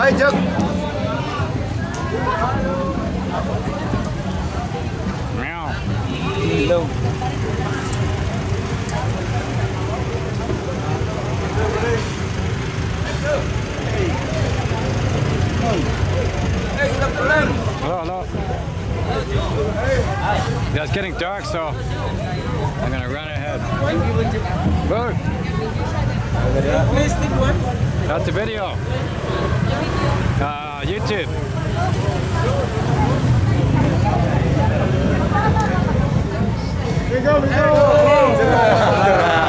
Hi, Jug. Meow. Hello. Hey, good afternoon. Hello, hello. Yeah, it's getting dark, so I'm gonna run ahead. Good. That's a video. YouTube. We go.